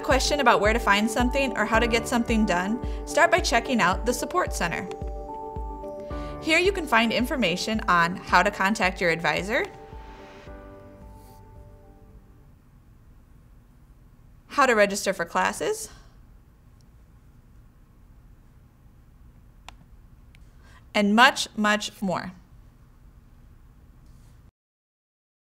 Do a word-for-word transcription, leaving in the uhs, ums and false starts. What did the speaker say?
question about where to find something or how to get something done? Start by checking out the Support Center. Here you can find information on how to contact your advisor, how to register for classes, and much, much more.